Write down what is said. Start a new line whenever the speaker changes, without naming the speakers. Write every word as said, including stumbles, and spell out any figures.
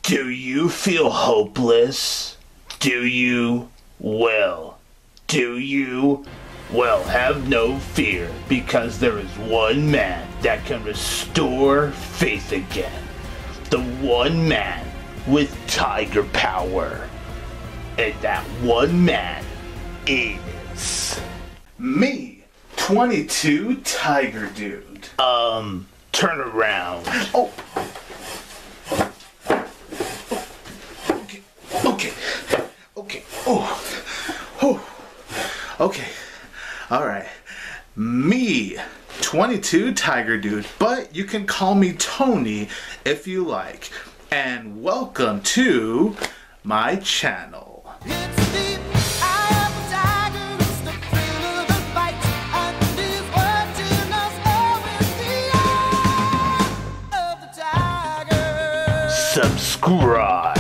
Do you feel hopeless? Do you? Well, do you? Well, have no fear, because there is one man that can restore faith again. The one man with tiger power. And that one man is me, twenty-two Tiger Dude. Um, turn around. Oh. Okay. Okay. Okay. Oh. Oh. Okay. All right. Me, twenty-two Tiger Dude, but you can call me Tony if you like. And welcome to my channel. Subscribe.